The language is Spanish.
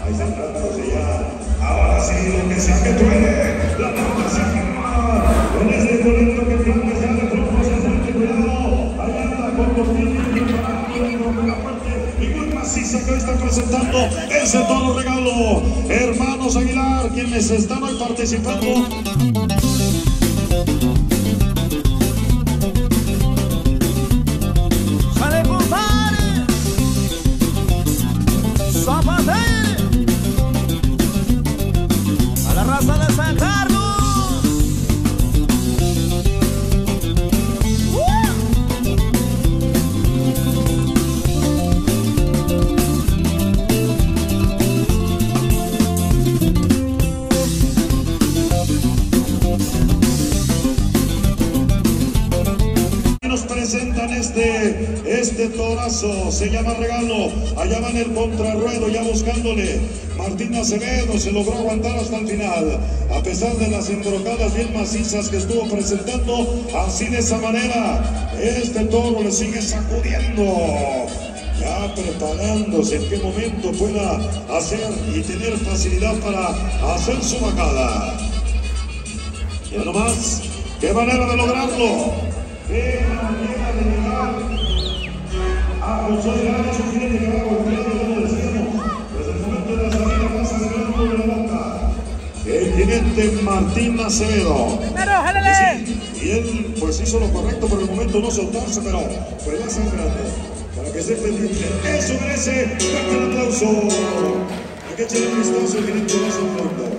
Ahí está tratándose ya. Ahora sí, lo que sea que truene. La bomba se acaba. En este momento que Frank ya de pronto se hace cuidado. Allá anda con Cortina y para la parte. Y muy maciza que hoy está presentando ese toro regalo. Hermanos Aguilar, quienes están hoy participando. Presentan este torazo, se llama Regalo. Allá va en el contrarruedo ya buscándole. Martín Acevedo se logró aguantar hasta el final, a pesar de las embrocadas bien macizas que estuvo presentando. Así de esa manera este toro le sigue sacudiendo, ya preparándose en qué momento pueda hacer y tener facilidad para hacer su bajada. Ya nomás, qué manera de lograrlo. ¡Qué manera de llegar a José de Gales, un jinete que va golpeando, como decíamos, desde el momento de la salida pasa ganando de la boca? El jinete Martín Acevedo. Sí, y él pues hizo lo correcto por el momento, no soltarse, pero pues ya sangrando, para que esté pendiente. Eso merece un aplauso. Hay que echarle un vistazo al jinete más al fondo.